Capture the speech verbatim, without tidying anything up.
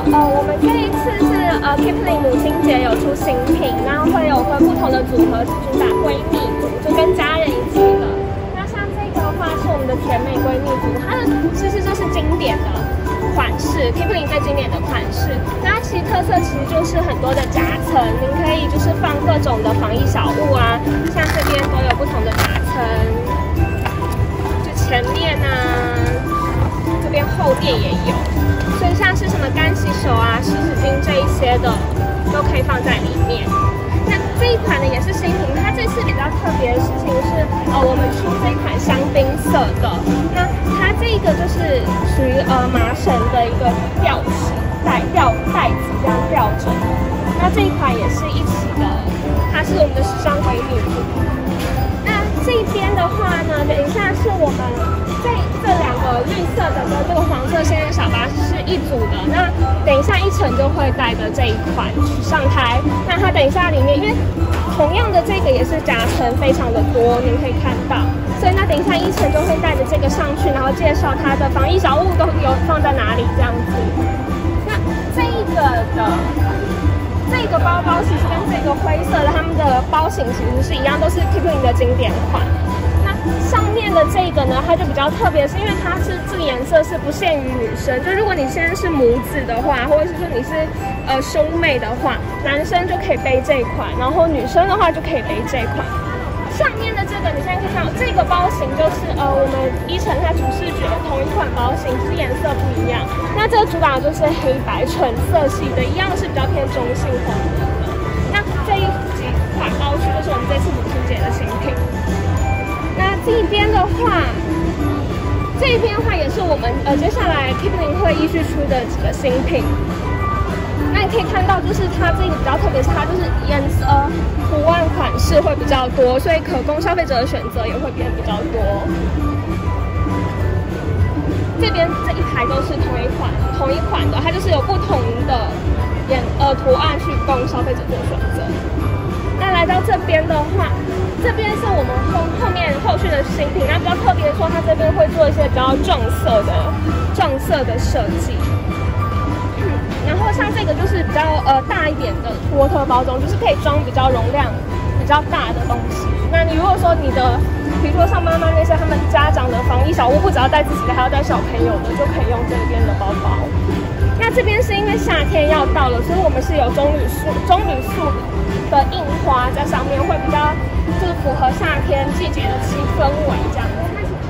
呃，我们这一次是呃 Kipling 母亲节有出新品，然后会有分不同的组合，是主打闺蜜组，就跟家人一起的。那像这个的话是我们的甜美闺蜜组，它的其实就是经典的款式 ，Kipling 最经典的款式。那它其实特色其实就是很多的夹层，您可以就是放各种的防疫小物啊，像这边都有不同的夹层，就前面啊，这边后垫也有。所以像是什么干洗手啊、湿纸巾这一些的，都可以放在里面。那这一款呢也是新品，它这次比较特别的事情是，呃，我们出这一款香槟色的。那它这个就是属于呃麻绳的一个吊饰带吊带子这样吊着。那这一款也是一起的，它是我们的时尚闺蜜组。那这边的话呢，等一下是我们这这两个绿色的跟这个黄色仙人小巴是一组的。那等一下一晨就会带着这一款上台。那它等一下里面，因为同样的这个也是夹层非常的多，您可以看到。所以那等一下一晨就会带着这个上去，然后介绍它的防疫小物都有放在哪里这样子。那这个的。这个包包其实跟这个灰色的它们的包型其实是一样，都是 Kipling 的经典款。那上面的这个呢，它就比较特别，是因为它是这个颜色是不限于女生，就如果你现在是母子的话，或者是说你是呃兄妹的话，男生就可以背这一款，然后女生的话就可以背这一款。上面的这个你现在可以看到，这个包型就是呃我们一晨它主视觉同一款包型，只是颜色不一样。那这个主打就是黑白纯色系的，一样是比较偏中性风格的。那这一几款包区就是我们这次母亲节的新品。那这边的话，这边的话也是我们呃接下来 Kipling 会继续出的几个新品。那你可以看到，就是它这个比较特别，是它就是颜色、呃、图案款式会比较多，所以可供消费者的选择也会变比较多。这边这一排都是同一款、同一款的，它就是有不同的颜呃图案去供消费者做选择。那来到这边的话，这边是我们后后面后续的新品，那比较特别说，它这边会做一些比较撞色的撞色的设计。然后像这个就是比较呃大一点的托特包装，就是可以装比较容量比较大的东西。那你如果说你的，比如说像妈妈那些他们家长的防疫小物，不只要带自己的，还要带小朋友的，就可以用这边的包包。那这边是因为夏天要到了，所以我们是有棕榈树棕榈树的印花在上面，会比较就是符合夏天季节的气氛围这样子。